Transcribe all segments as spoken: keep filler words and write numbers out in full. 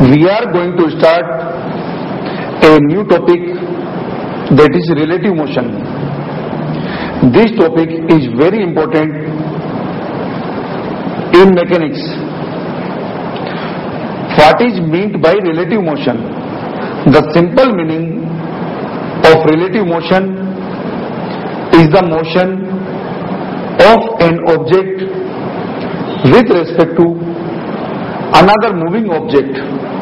we are going to start a new topic, that is relative motion. This topic is very important in mechanics. What is meant by relative motion? The simple meaning of relative motion is the motion of an object with respect to another moving object.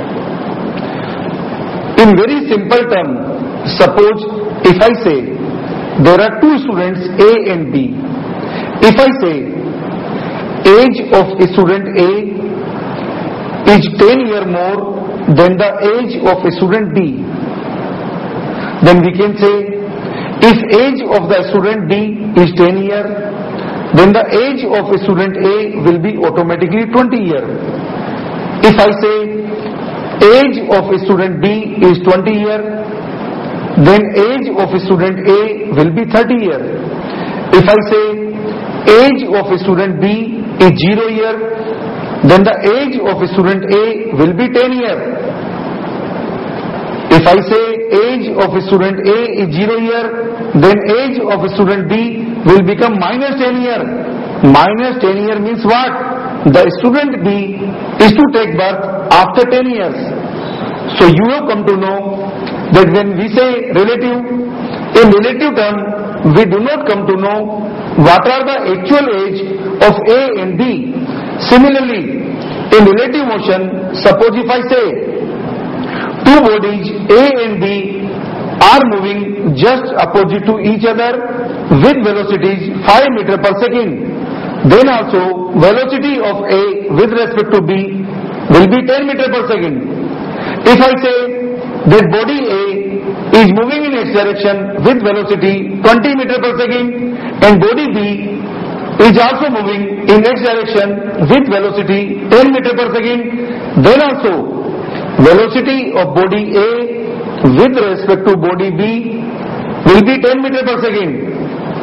In very simple term, suppose if I say there are two students A and B. If I say age of student A is ten years more than the age of student B, then we can say if age of the student B is ten years, then the age of student A will be automatically twenty years. If I say age of student B is twenty years, then age of student A will be thirty years. If I say age of student B is zero years, then the age of student A will be ten years. If I say age of student A is zero years, then age of student B will become minus ten years. Minus ten years means what? The student B is to take birth after ten years. So you have come to know that when we say relative, in relative term, we do not come to know what are the actual age of A and B. Similarly, in relative motion, suppose if I say two bodies A and B are moving just opposite to each other with velocities five meters per second, then also velocity of A with respect to B will be ten meters per second. If I say that body A is moving in X direction with velocity twenty meters per second and body B is also moving in X direction with velocity ten meters per second, then also velocity of body A with respect to body B will be ten meters per second.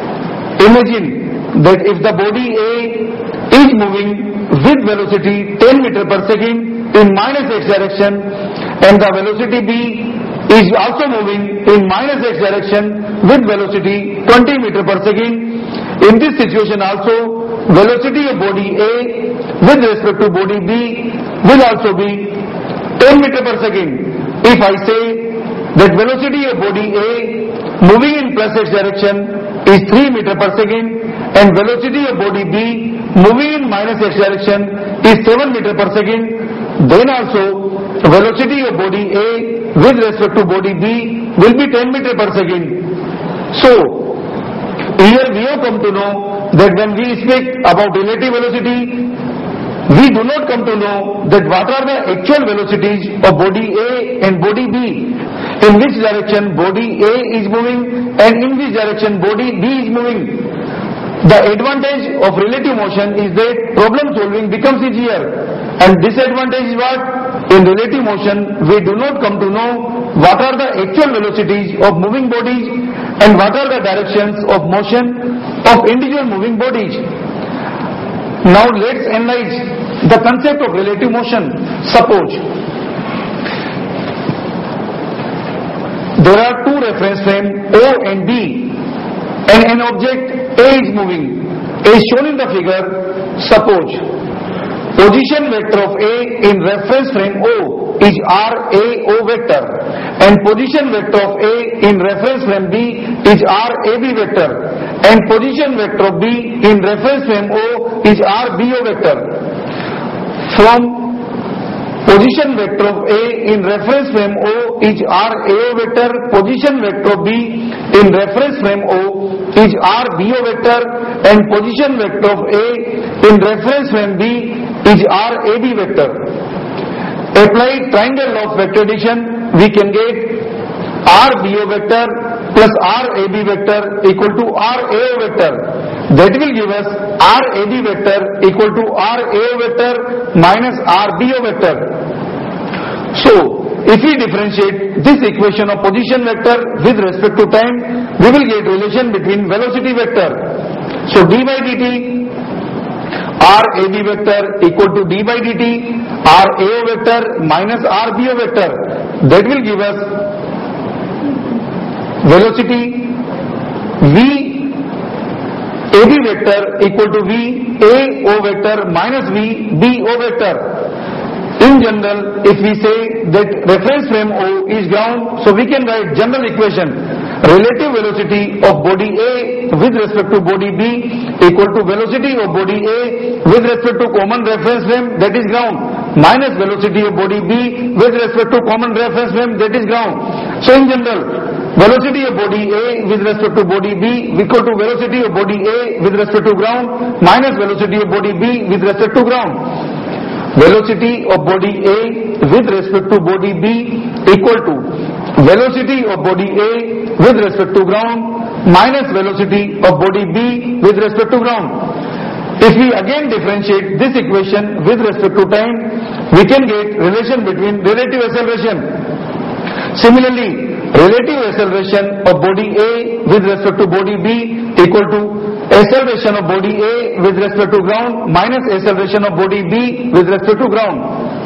Imagine that if the body A is moving with velocity ten meters per second in minus X direction and the velocity B is also moving in minus X direction with velocity twenty meters per second, in this situation also velocity of body A with respect to body B will also be ten meters per second. If I say that velocity of body A moving in plus X direction is three meters per second and velocity of body B moving in minus X direction is seven meters per second, then also velocity of body A with respect to body B will be ten meters per second. So here we have come to know that when we speak about relative velocity, we do not come to know that what are the actual velocities of body A and body B, in which direction body A is moving and in which direction body B is moving. The advantage of relative motion is that problem solving becomes easier, and disadvantage is what? In relative motion we do not come to know what are the actual velocities of moving bodies and what are the directions of motion of individual moving bodies. Now let's analyze the concept of relative motion. Suppose there are two reference frames O and B and an object A is moving, as shown in the figure. Suppose position vector of A in reference frame O is R A O vector and position vector of A in reference frame B is R A B vector and position vector of B in reference frame O is R B O vector. From position vector of A in reference frame O is R A O vector, position vector of B in reference frame O is R B O vector and position vector of A in reference frame B is R A B vector. Apply triangle law of vector addition, we can get R B O vector plus R A B vector equal to R A O vector. That will give us R A B vector equal to R A O vector minus R B O vector. So if we differentiate this equation of position vector with respect to time, we will get relation between velocity vector. So d by dt R A B vector equal to d by dt, R A O vector minus R B O vector. That will give us velocity V A B vector equal to V A O vector minus V B O vector. In general, if we say that reference frame O is ground, so we can write general equation: relative velocity of body A with respect to body B equal to velocity of body A with respect to common reference frame, that is ground, minus velocity of body B with respect to common reference frame, that is ground. So in general, velocity of body A with respect to body B equal to velocity of body A with respect to ground minus velocity of body B with respect to ground. Velocity of body A with respect to body B equal to velocity of body A with respect to ground minus velocity of body B with respect to ground. If we again differentiate this equation with respect to time, we can get relation between relative acceleration. Similarly, relative acceleration of body A with respect to body B equal to acceleration of body A with respect to ground minus acceleration of body B with respect to ground.